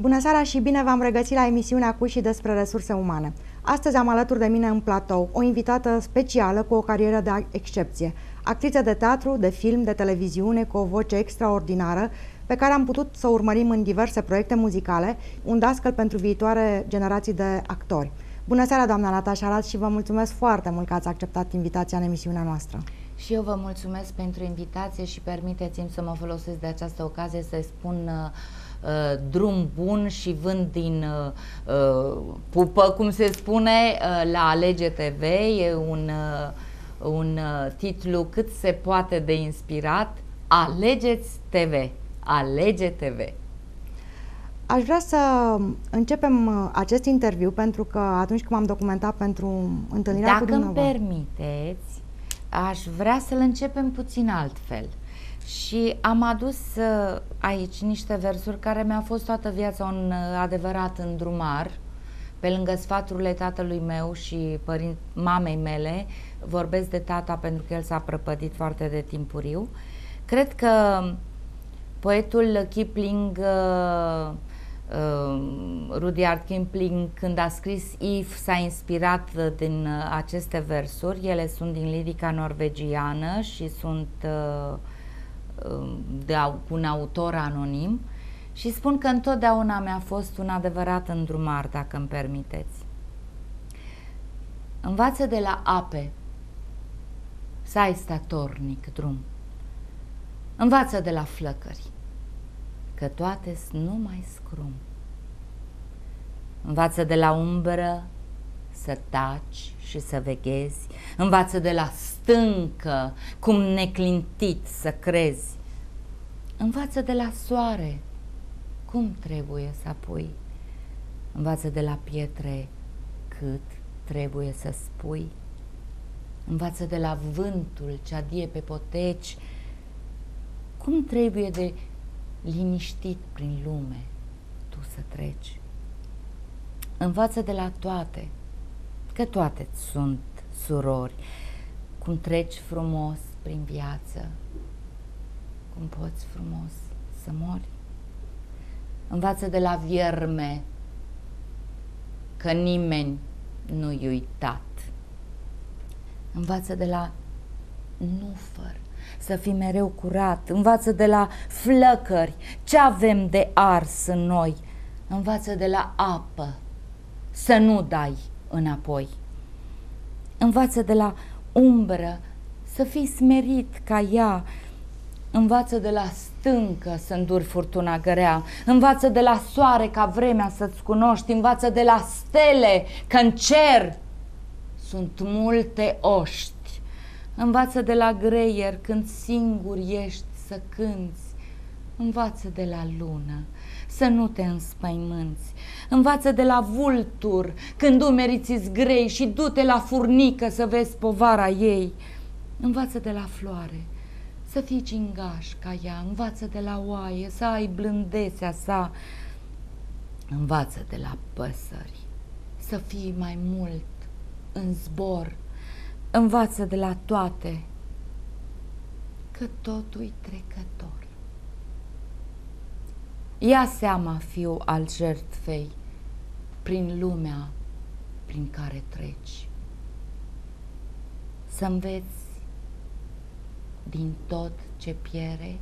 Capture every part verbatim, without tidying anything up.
Bună seara și bine v-am regăsit la emisiunea Cu și despre resurse umane. Astăzi am alături de mine în platou o invitată specială cu o carieră de excepție, actriță de teatru, de film, de televiziune, cu o voce extraordinară, pe care am putut să o urmărim în diverse proiecte muzicale, un dascăl pentru viitoare generații de actori. Bună seara, doamna Natașa Arad, și vă mulțumesc foarte mult că ați acceptat invitația în emisiunea noastră. Și eu vă mulțumesc pentru invitație și permiteți-mi să mă folosesc de această ocazie să spun uh, drum bun și vânt din uh, pupă, cum se spune, uh, la Alege T V. E un, uh, un uh, titlu cât se poate de inspirat. Alegeți T V. Alege T V. Aș vrea să începem acest interviu pentru că atunci când m-am documentat pentru întâlnirea Dacă cu dumneavoastră... Dacă îmi permiteți, aș vrea să-l începem puțin altfel. Și am adus aici niște versuri care mi-au fost toată viața un adevărat îndrumar. Pe lângă sfaturile tatălui meu și părin- mamei mele, vorbesc de tata pentru că el s-a prăpădit foarte de timpuriu. Cred că poetul Kipling, uh, uh, Rudyard Kipling, când a scris If, s-a inspirat din uh, aceste versuri. Ele sunt din lirica norvegiană și sunt uh, de un autor anonim și spun că întotdeauna mi-a fost un adevărat îndrumar, dacă îmi permiteți. Învață de la ape să ai statornic drum. Învață de la flăcări că toate-s numai scrum. Învață de la umbră să taci și să veghezi. Învață de la stâncă cum neclintit să crezi. Învață de la soare cum trebuie să apui. Învață de la pietre cât trebuie să spui. Învață de la vântul ce adie pe poteci cum trebuie de liniștit prin lume tu să treci. Învață de la toate, că toate sunt surori, cum treci frumos prin viață, cum poți frumos să mori. Învață de la vierme că nimeni nu-i uitat. Învață de la nufăr să fii mereu curat. Învață de la flăcări ce avem de ars în noi. Învață de la apă să nu dai înapoi. Învață de la umbră să fii smerit ca ea. Învață de la stâncă să înduri furtuna grea. Învață de la soare ca vremea să-ți cunoști. Învață de la stele că în cer sunt multe oști. Învață de la greier când singur ești să cânți. Învață de la lună să nu te înspăimânți. Învață de la vultur când umerii ți-s grei și du-te la furnică să vezi povara ei. Învață de la floare să fii gingaș ca ea. Învață de la oaie să ai blândețea sa. Învață de la păsări să fii mai mult în zbor. Învață de la toate că totul-i trecător. Ia seama, fiu al jertfei, prin lumea prin care treci. Să înveți din tot ce piere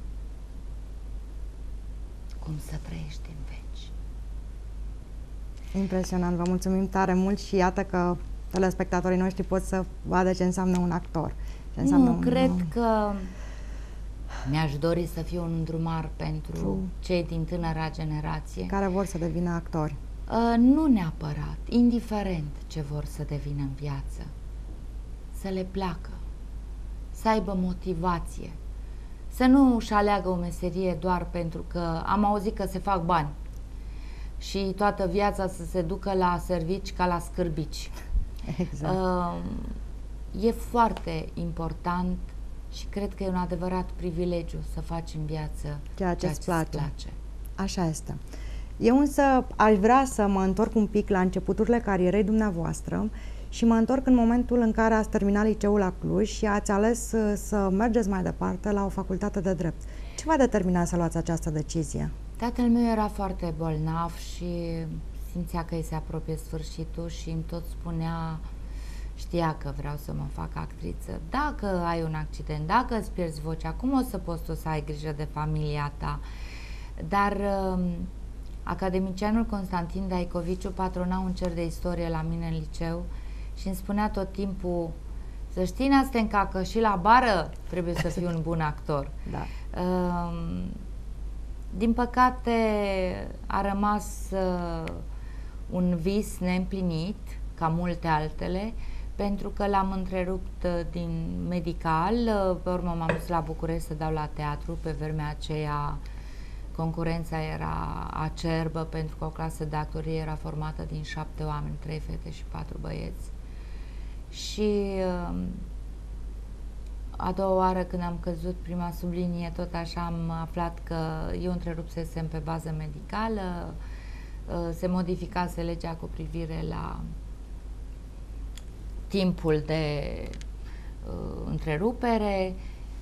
cum să trăiești în veci. Impresionant, vă mulțumim tare mult și iată că telespectatorii noștri pot să vadă ce înseamnă un actor. Ce înseamnă nu, un... cred că mi-aș dori să fiu un îndrumar pentru True. cei din tânăra generație care vor să devină actori. Uh, nu neapărat, indiferent ce vor să devină în viață, să le placă, să aibă motivație, să nu își aleagă o meserie doar pentru că am auzit că se fac bani și toată viața să se ducă la servici ca la scârbici. Exact. Uh, e foarte important și cred că e un adevărat privilegiu să faci în viață ceea ce îți place. place. Așa este. Eu însă aș vrea să mă întorc un pic la începuturile carierei dumneavoastră și mă întorc în momentul în care ați terminat liceul la Cluj și ați ales să mergeți mai departe la o facultate de drept. Ce v-a determinat să luați această decizie? Tatăl meu era foarte bolnav și simțea că îi se apropie sfârșitul și îmi tot spunea, știa că vreau să mă fac actriță. Dacă ai un accident, dacă îți pierzi vocea, cum o să poți tu să ai grijă de familia ta? Dar uh, academicianul Constantin Daicoviciu patrona un cer de istorie la mine în liceu și îmi spunea tot timpul, să știi, Nastenca, că și la bară trebuie să fii un bun actor. Da. Uh, din păcate a rămas uh, un vis neîmplinit, ca multe altele, pentru că l-am întrerupt din medical. Pe urmă m-am dus la București să dau la teatru. Pe vremea aceea concurența era acerbă, pentru că o clasă de actorie era formată din șapte oameni, trei fete și patru băieți. Și a doua oară când am căzut prima sublinie, tot așa am aflat că eu întrerupsesem pe bază medicală, se modificase legea cu privire la timpul de uh, întrerupere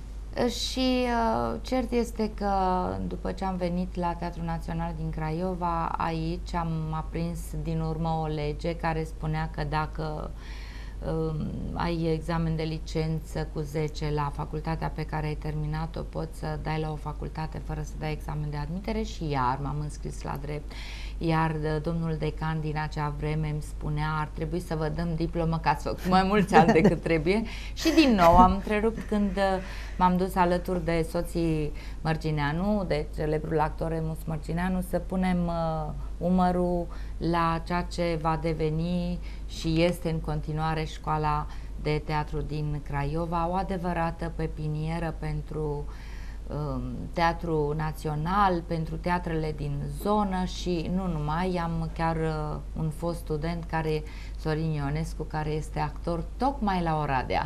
și uh, cert este că după ce am venit la Teatrul Național din Craiova, aici am aprins din urmă o lege care spunea că dacă uh, ai examen de licență cu zece la facultatea pe care ai terminat-o, poți să dai la o facultate fără să dai examen de admitere și iar m-am înscris la drept. Iar domnul decan din acea vreme îmi spunea, ar trebui să vă dăm diplomă că ați făcut mai mulți ani decât trebuie. Și din nou am întrerupt când m-am dus alături de soții Mărgineanu, de celebrul actor Remus Mărgineanu, să punem uh, umărul la ceea ce va deveni și este în continuare școala de teatru din Craiova, o adevărată pepinieră pentru teatru național, pentru teatrele din zonă și nu numai, am chiar uh, un fost student care, Sorin Ionescu, care este actor tocmai la Oradea.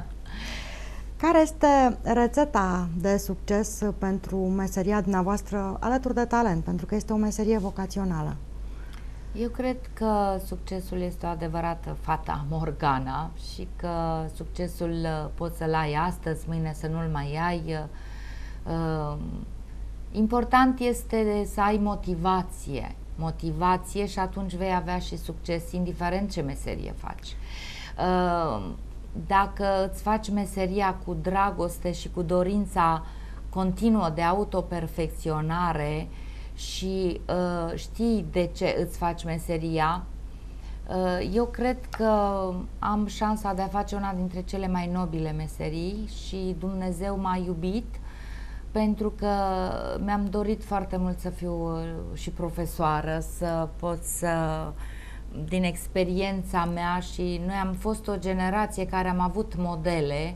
Care este rețeta de succes pentru meseria dumneavoastră alături de talent, pentru că este o meserie vocațională? Eu cred că succesul este o adevărată fata Morgana și că succesul poți să-l ai astăzi, mâine să nu-l mai ai. Uh, important este să ai motivație, motivație și atunci vei avea și succes, indiferent ce meserie faci. Uh, dacă îți faci meseria cu dragoste și cu dorința continuă de autoperfecționare și uh, știi de ce îți faci meseria, uh, eu cred că am șansa de a face una dintre cele mai nobile meserii și Dumnezeu m-a iubit pentru că mi-am dorit foarte mult să fiu și profesoară, să pot să, din experiența mea, și noi am fost o generație care am avut modele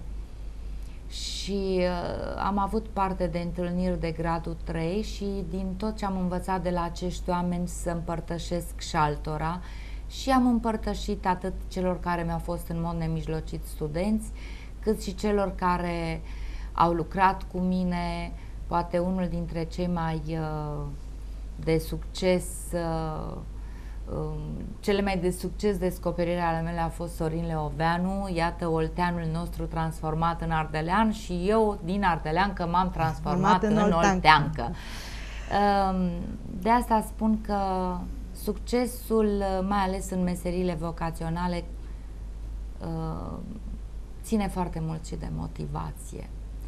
și uh, am avut parte de întâlniri de gradul trei și din tot ce am învățat de la acești oameni să împărtășesc și altora și am împărtășit atât celor care mi-au fost în mod nemijlocit studenți, cât și celor care au lucrat cu mine. Poate unul dintre cei mai uh, de succes, uh, uh, cele mai de succes descoperiri ale mele a fost Sorin Leoveanu, iată olteanul nostru transformat în ardelean și eu din ardeleancă m-am transformat în, în olteancă. Uh, de asta spun că succesul, mai ales în meseriile vocaționale, uh, ține foarte mult și de motivație.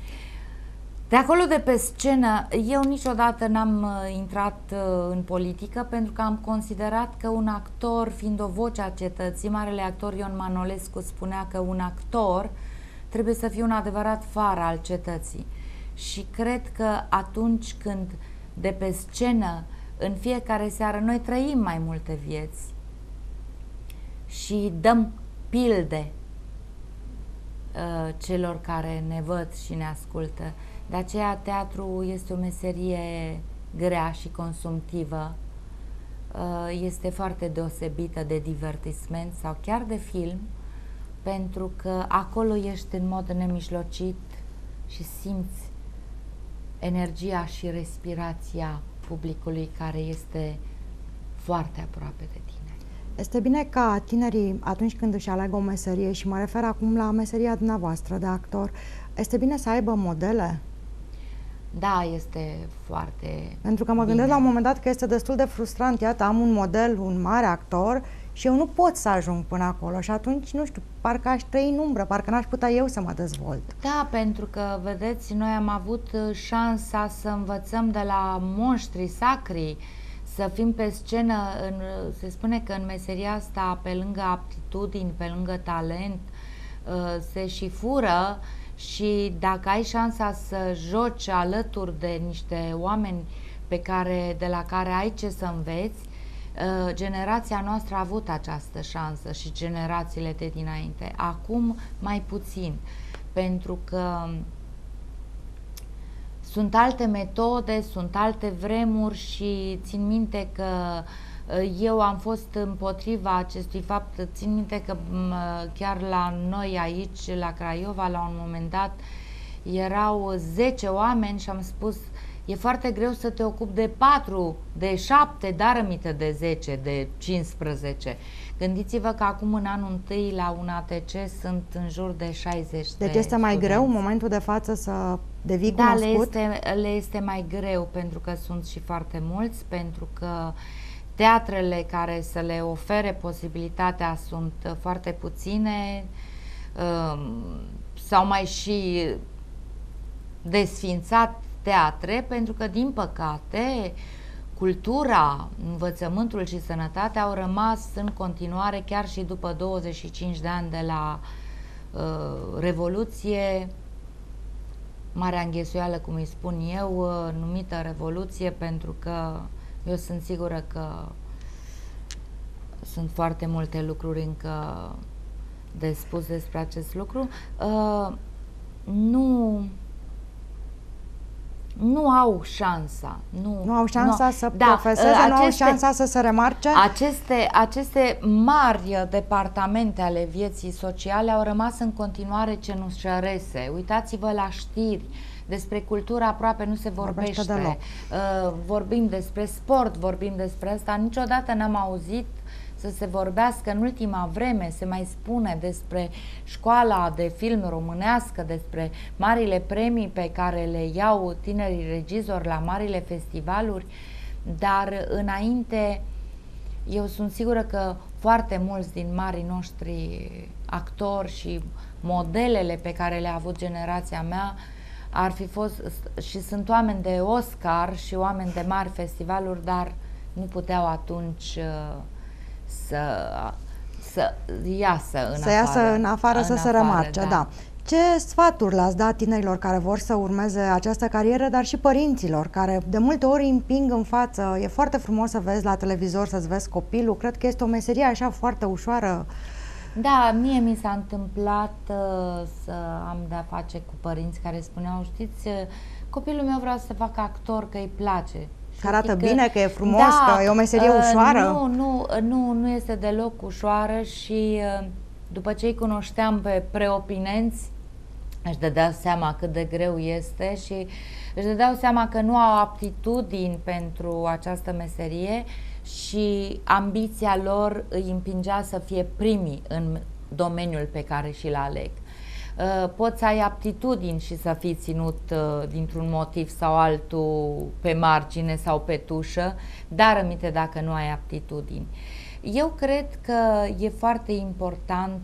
De acolo, de pe scenă, eu niciodată n-am uh, intrat uh, în politică pentru că am considerat că un actor, fiind o voce a cetății, marele actor Ion Manolescu spunea că un actor trebuie să fie un adevărat far al cetății. Și cred că atunci când de pe scenă, în fiecare seară, noi trăim mai multe vieți și dăm pilde uh, celor care ne văd și ne ascultă. De aceea teatru este o meserie grea și consumtivă, este foarte deosebită de divertisment sau chiar de film, pentru că acolo ești în mod nemijlocit și simți energia și respirația publicului care este foarte aproape de tine. Este bine ca tinerii, atunci când își aleg o meserie, și mă refer acum la meseria dumneavoastră de actor, este bine să aibă modele? Da, este foarte Pentru că mă bine. gândesc la un moment dat că este destul de frustrant. Iată, am un model, un mare actor și eu nu pot să ajung până acolo și atunci, nu știu, parcă aș trăi în umbră, parcă n-aș putea eu să mă dezvolt. Da, pentru că, vedeți, noi am avut șansa să învățăm de la monștri sacri, să fim pe scenă. În, se spune că în meseria asta, pe lângă aptitudini, pe lângă talent, se și fură. Și dacă ai șansa să joci alături de niște oameni pe care, de la care ai ce să înveți, generația noastră a avut această șansă și generațiile de dinainte. Acum mai puțin, pentru că sunt alte metode, sunt alte vremuri și țin minte că eu am fost împotriva acestui fapt. Țin minte că chiar la noi aici, la Craiova, la un moment dat, erau zece oameni și am spus: e foarte greu să te ocupi de patru, de șapte, dar aminte de zece, de cincisprezece. Gândiți-vă că acum în anul întâi la un A T C sunt în jur de șaizeci de Deci este mai studenți. greu în momentul de față să devii da, cunoscut? Da, le este, le este mai greu pentru că sunt și foarte mulți, pentru că teatrele care să le ofere posibilitatea sunt foarte puține, s-au mai și desfințat teatre, pentru că, din păcate, cultura, învățământul și sănătatea au rămas în continuare, chiar și după douăzeci și cinci de ani de la uh, Revoluție, marea înghesuială, cum îi spun eu, uh, numită Revoluție, pentru că eu sunt sigură că sunt foarte multe lucruri încă de spus despre acest lucru. Uh, nu... Nu au șansa. Nu, nu au șansa nu, să da, profeseze, aceste, nu au șansa să se remarce? Aceste, aceste mari departamente ale vieții sociale au rămas în continuare cenușărese. Uitați-vă la știri. Despre cultură aproape nu se vorbește. vorbește uh, vorbim despre sport, vorbim despre asta. Niciodată n-am auzit să se vorbească. În ultima vreme se mai spune despre școala de film românească, despre marile premii pe care le iau tinerii regizori la marile festivaluri, dar înainte eu sunt sigură că foarte mulți din marii noștri actori și modelele pe care le-a avut generația mea ar fi fost, și sunt oameni de Oscar și oameni de mari festivaluri, dar nu puteau atunci să, să iasă în să afară. iasă în afară, în să afară, se remarce, da. da. Ce sfaturi le-ați dat tinerilor care vor să urmeze această carieră, dar și părinților, care de multe ori îi împing în față? E foarte frumos să vezi la televizor, să-ți vezi copilul, cred că este o meserie așa foarte ușoară. Da, mie mi s-a întâmplat uh, să am de-a face cu părinți care spuneau: știți, copilul meu vrea să facă actor, că îi place. Că arată că, bine, că e frumos, da, că e o meserie uh, ușoară. Nu, nu, nu, nu este deloc ușoară și uh, după ce îi cunoșteam pe preopinenți, își dădeau seama cât de greu este și își dădeau seama că nu au aptitudini pentru această meserie și ambiția lor îi împingea să fie primii în domeniul pe care și-l aleg. Poți să ai aptitudini și să fii ținut dintr-un motiv sau altul pe margine sau pe tușă, dar aminte dacă nu ai aptitudini. Eu cred că e foarte important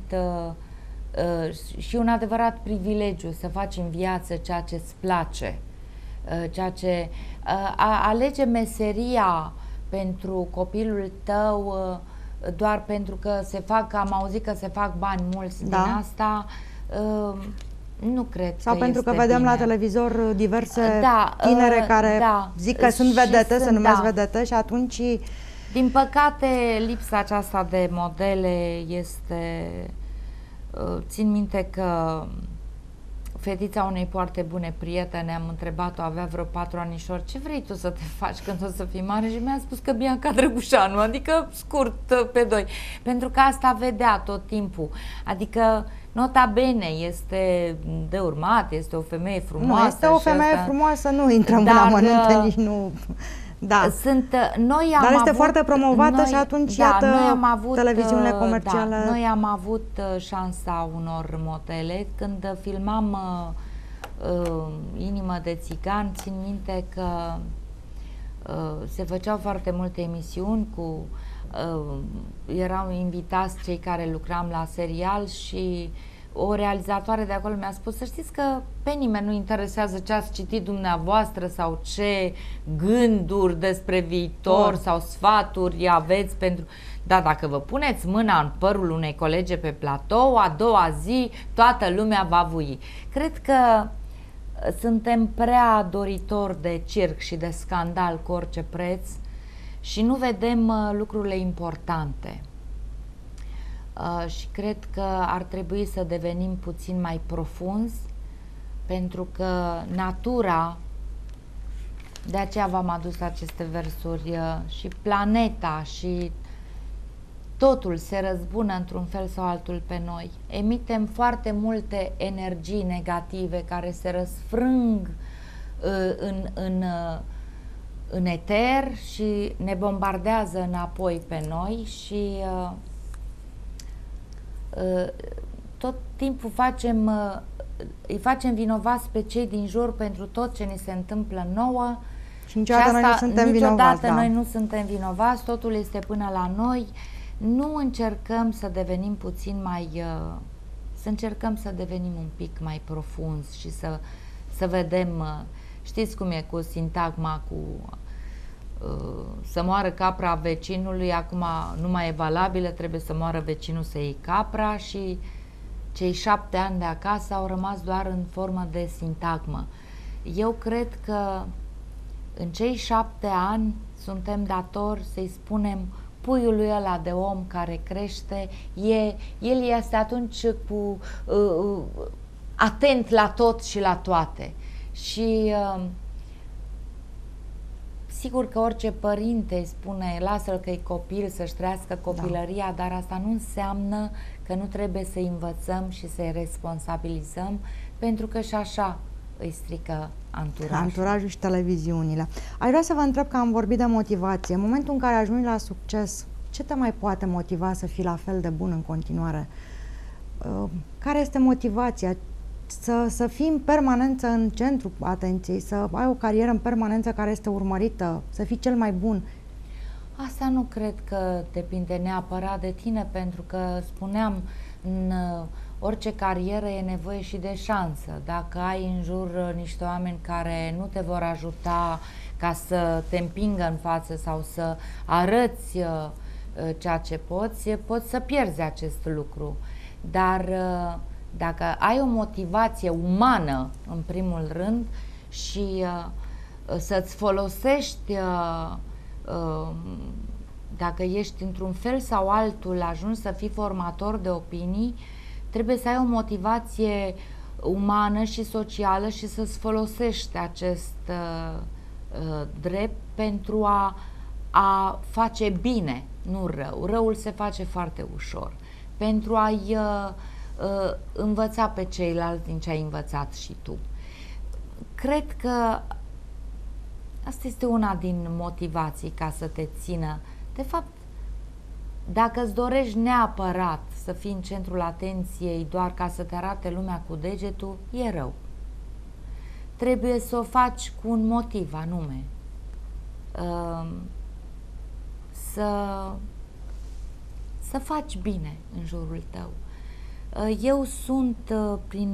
și un adevărat privilegiu să faci în viață ceea ce îți place, ceea ce a alege meseria pentru copilul tău doar pentru că se fac, am auzit că se fac bani mulți da. din asta, nu cred sau că pentru că este vedem bine. la televizor diverse da, tinere care da, zic că sunt vedete, sunt, se numesc da. vedete și atunci... Din păcate, lipsa aceasta de modele este... Țin minte că fetița unei foarte bune prietene, am întrebat-o, avea vreo patru anișori: ce vrei tu să te faci când o să fii mare? Și mi-a spus că Bianca Drăgușanu, adică scurt pe doi, pentru că asta vedea tot timpul, adică nota bene, este de urmat, este o femeie frumoasă. Nu, este o femeie asta... frumoasă, nu intrăm Dar, în amănunte, nici nu... Da. Sunt, noi am Dar este avut, foarte promovată noi, și atunci, da, iată, noi am avut, televiziunile comerciale. Da, noi am avut șansa unor modele. Când filmam uh, Inimă de țigan, țin minte că uh, se făceau foarte multe emisiuni cu uh, erau invitați cei care lucram la serial și o realizatoare de acolo mi-a spus: să știți că pe nimeni nu interesează ce ați citit dumneavoastră sau ce gânduri despre viitor sau sfaturi aveți pentru... Da, dacă vă puneți mâna în părul unei colege pe platou, a doua zi toată lumea va vui. Cred că suntem prea doritori de circ și de scandal cu orice preț și nu vedem uh, lucrurile importante. Uh, și cred că ar trebui să devenim puțin mai profunzi, pentru că natura, de aceea v-am adus aceste versuri, uh, și planeta și totul se răzbună într-un fel sau altul pe noi. Emitem foarte multe energii negative care se răsfrâng uh, în, în, uh, în eter și ne bombardează înapoi pe noi și uh, uh, tot timpul facem, uh, îi facem vinovați pe cei din jur pentru tot ce ni se întâmplă nouă. Și niciodată și asta, noi nu suntem niciodată vinovați. Da. Noi nu suntem vinovați, totul este până la noi. Nu încercăm să devenim puțin mai, uh, să încercăm să devenim un pic mai profunzi și să, să vedem, uh, știți cum e cu sintagma, cu uh, să moară capra vecinului, acum nu mai e valabilă, trebuie să moară vecinul să iei capra, și cei șapte ani de acasă au rămas doar în formă de sintagmă. Eu cred că în cei șapte ani suntem datori să-i spunem puiului ăla de om care crește, e, el este atunci cu uh, atent la tot și la toate. Și uh, sigur că orice părinte îi spune lasă-l că e copil, să-și trăiască copilăria, da. Dar asta nu înseamnă că nu trebuie să-i învățăm și să-i responsabilizăm, pentru că și așa îi strică anturajul. Anturajul și televiziunile. Aș vrea să vă întreb, că am vorbit de motivație. În momentul în care ajungi la succes, ce te mai poate motiva să fii la fel de bun în continuare? Care este motivația? Să, să fii în permanență în centrul atenției, să ai o carieră în permanență care este urmărită, să fii cel mai bun. Asta nu cred că depinde neapărat de tine, pentru că, spuneam, în orice carieră e nevoie și de șansă. Dacă ai în jur niște oameni care nu te vor ajuta ca să te împingă în față sau să arăți ceea ce poți, poți să pierzi acest lucru. Dar dacă ai o motivație umană, în primul rând, și să-ți folosești, dacă ești într-un fel sau altul, ajungi să fii formator de opinii, trebuie să ai o motivație umană și socială și să-ți folosești acest uh, uh, drept pentru a, a face bine, nu rău. Răul se face foarte ușor. Pentru a-i uh, uh, învăța pe ceilalți din ce ai învățat și tu. Cred că asta este una din motivații ca să te țină. De fapt, dacă îți dorești neapărat să fii în centrul atenției doar ca să te arate lumea cu degetul, e rău. Trebuie să o faci cu un motiv anume. Să, să faci bine în jurul tău. Eu sunt prin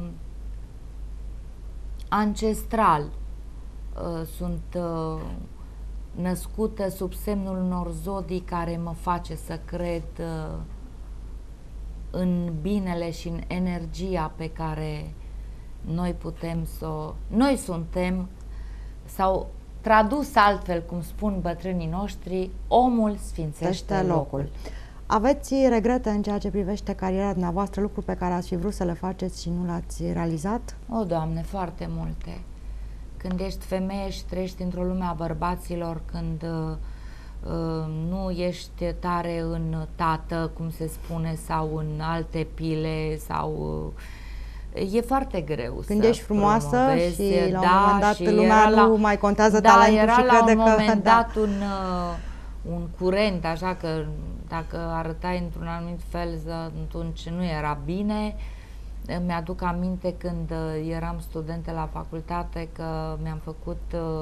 ancestral, sunt născută sub semnul unor zodii care mă face să cred uh, în binele și în energia pe care noi putem să o... Noi suntem, sau tradus altfel, cum spun bătrânii noștri, omul sfințește locul. locul. Aveți regrete în ceea ce privește cariera dumneavoastră, lucruri pe care ați fi vrut să le faceți și nu le-ați realizat? O, Doamne, foarte multe. Când ești femeie și trăiești într-o lume a bărbaților, când uh, nu ești tare în tată, cum se spune, sau în alte pile, sau uh, e foarte greu. Când să ești frumoasă promovezi, și la un da, moment dat lumea nu la, mai contează da, talentul era și crede la un că... moment da. dat un, uh, un curent, așa că dacă arătai într-un anumit fel, atunci nu era bine. Îmi aduc aminte când eram studente la facultate că mi-am făcut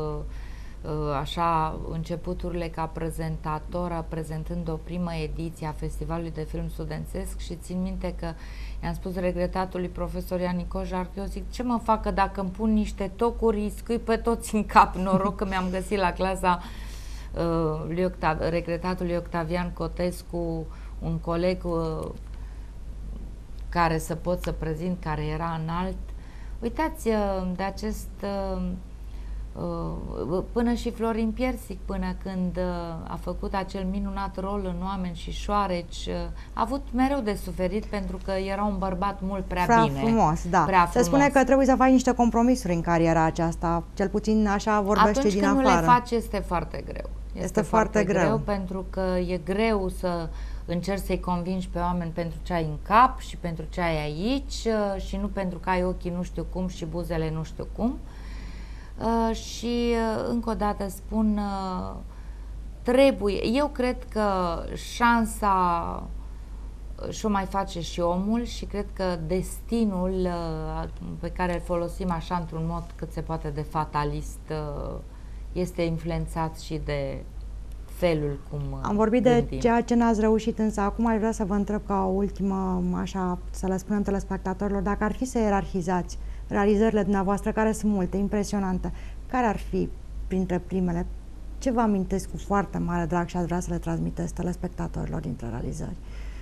așa începuturile ca prezentator, prezentând o primă ediție a Festivalului de Film Studențesc, și țin minte că i-am spus regretatului profesor Ian Cojar, eu zic, ce mă facă dacă îmi pun niște tocuri, îi scui pe toți în cap. Noroc că mi-am găsit la clasa uh, lui Octav, regretatului Octavian Cotescu un coleg uh, care să pot să prezint, care era înalt. Uitați, uh, de acest uh, uh, până și Florin Piersic, până când uh, a făcut acel minunat rol în Oameni și Șoareci, uh, a avut mereu de suferit pentru că era un bărbat mult prea, prea bine. frumos, da. Prea frumos. Se spune că trebuie să faci niște compromisuri în cariera aceasta, cel puțin așa vorbește Atunci din când afară. nu le faci, este foarte greu. Este, este foarte, foarte greu. greu pentru că e greu să încerci să-i convingi pe oameni pentru ce ai în cap și pentru ce ai aici și nu pentru că ai ochii nu știu cum și buzele nu știu cum. Uh, și uh, încă o dată spun, uh, trebuie, eu cred că șansa și-o mai face și omul și cred că destinul uh, pe care îl folosim așa într-un mod cât se poate de fatalist uh, este influențat și de felul cum Am vorbit gândim. de ceea ce n-ați reușit, însă acum aș vrea să vă întreb ca o ultimă, așa, să le spunem telespectatorilor, dacă ar fi să ierarhizați realizările dumneavoastră, care sunt multe, impresionante, care ar fi printre primele? Ce vă amintesc cu foarte mare drag și ați vrea să le transmiteți telespectatorilor dintre realizări?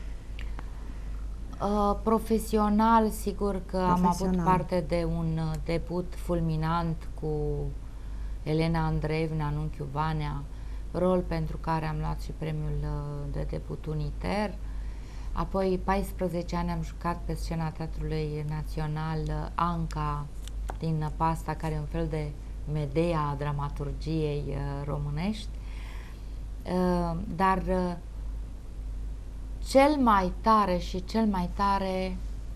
Uh, profesional, sigur că Profesional. am avut parte de un uh, debut fulminant cu Elena Andreevna în Unchiul Vanea, rol pentru care am luat și premiul uh, de debut Uniter. Apoi paisprezece ani am jucat pe scena Teatrului Național uh, Anca din Pasta, care e un fel de Medea a dramaturgiei uh, românești. Uh, dar uh, cel mai tare și cel mai tare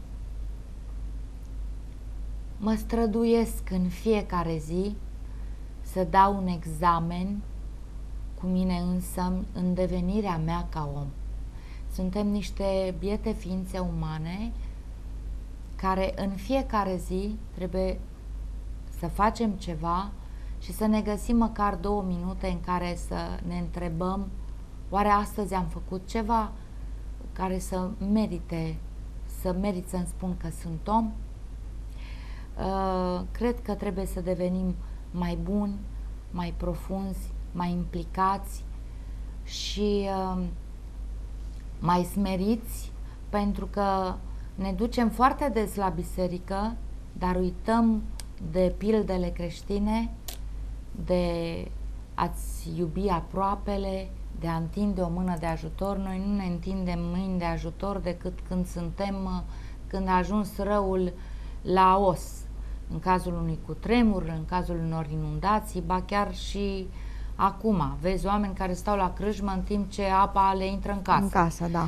mă străduiesc în fiecare zi să dau un examen cu mine însă în devenirea mea ca om. Suntem niște biete ființe umane care în fiecare zi trebuie să facem ceva și să ne găsim măcar două minute în care să ne întrebăm: oare astăzi am făcut ceva care să merite, să merit să-mi spun că sunt om? Uh, cred că trebuie să devenim mai buni, mai profunzi, mai implicați și uh, mai smeriți, pentru că ne ducem foarte des la biserică, dar uităm de pildele creștine, de a-ți iubi aproapele, de a întinde o mână de ajutor. Noi nu ne întindem mâini de ajutor decât când suntem, când a ajuns răul la os, în cazul unui cutremur, în cazul unor inundații, ba chiar și acum. Vezi oameni care stau la crâșmă în timp ce apa le intră în casă. În casă, da.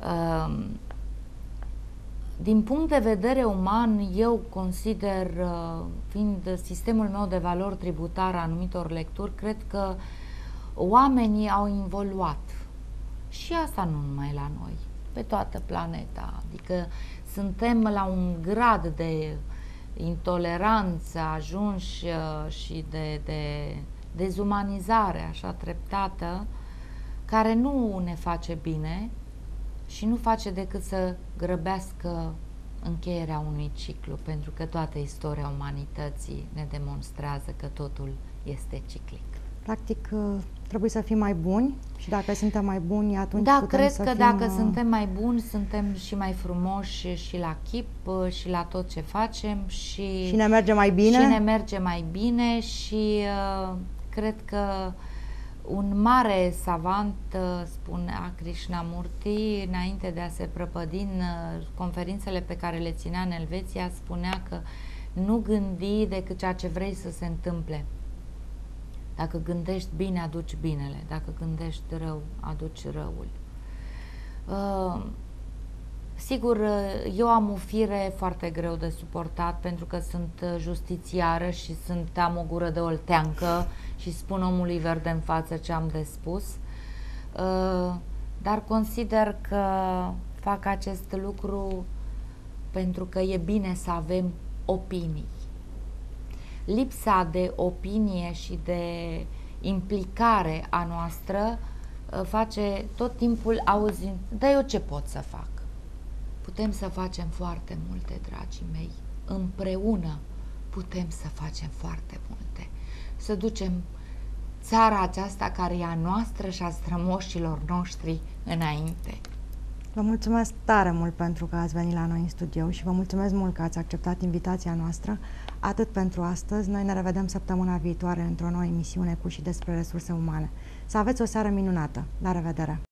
Din punct de vedere uman, eu consider, fiind sistemul meu de valori tributar a anumitor lecturi, cred că oamenii au involuat. Și asta nu numai la noi, pe toată planeta. Adică suntem la un grad de intoleranță ajunși și de, de dezumanizare așa treptată, care nu ne face bine și nu face decât să grăbească încheierea unui ciclu, pentru că toată istoria umanității ne demonstrează că totul este ciclic. Practic, trebuie să fim mai buni și dacă suntem mai buni, atunci da, putem cred să că fim... dacă suntem mai buni, suntem și mai frumoși și la chip și la tot ce facem și, și ne merge mai bine. Și ne merge mai bine și uh, cred că un mare savant, uh, spunea Krishnamurti, înainte de a se prăpădi în uh, conferințele pe care le ținea în Elveția, spunea că nu gândi decât ceea ce vrei să se întâmple. Dacă gândești bine, aduci binele. Dacă gândești rău, aduci răul. Uh, sigur, eu am o fire foarte greu de suportat, pentru că sunt justițiară și sunt, am o gură de olteancă și spun omului verde în față ce am de spus. Uh, dar consider că fac acest lucru pentru că e bine să avem opinii. Lipsa de opinie și de implicare a noastră face tot timpul auzind, dar eu ce pot să fac? Putem să facem foarte multe, dragii mei. Împreună putem să facem foarte multe. Să ducem țara aceasta care e a noastră și a strămoșilor noștri înainte. Vă mulțumesc tare mult pentru că ați venit la noi în studio și vă mulțumesc mult că ați acceptat invitația noastră. Atât pentru astăzi. Noi ne revedem săptămâna viitoare într-o nouă emisiune cu și despre resurse umane. Să aveți o seară minunată. La revedere!